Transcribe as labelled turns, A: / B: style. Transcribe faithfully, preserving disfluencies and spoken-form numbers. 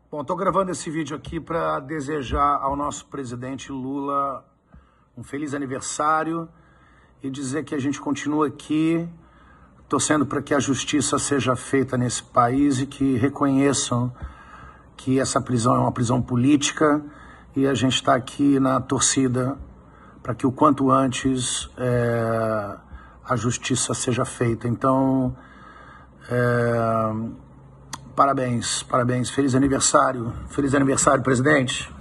A: Bom, estou gravando esse vídeo aqui para desejar ao nosso presidente Lula um feliz aniversário e dizer que a gente continua aqui torcendo para que a justiça seja feita nesse país e que reconheçam que essa prisão é uma prisão política e a gente está aqui na torcida para que o quanto antes é, a justiça seja feita. Então, é, parabéns, parabéns, feliz aniversário, feliz aniversário, presidente.